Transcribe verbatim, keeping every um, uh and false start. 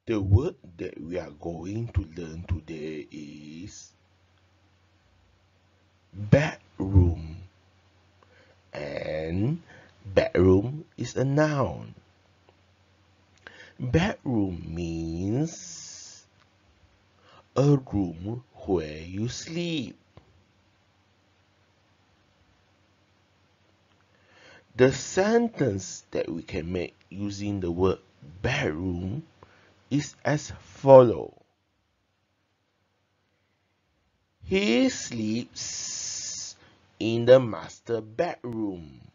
The word that we are going to learn today is bedroom. And bedroom is a noun. Bedroom means a room where you sleep. The sentence that we can make using the word bedroom is as follows. He sleeps in the master bedroom.